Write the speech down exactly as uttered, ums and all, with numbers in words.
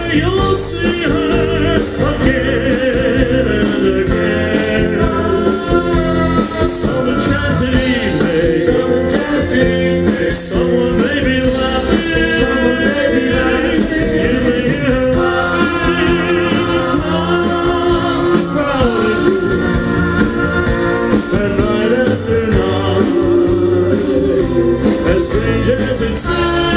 you'll see her again and again. Some enchanted evening, some enchanted evening, someone may be laughing, someone may be laughing. You may hear her laughing across the crowded room, and night after night, as strange as it sounds.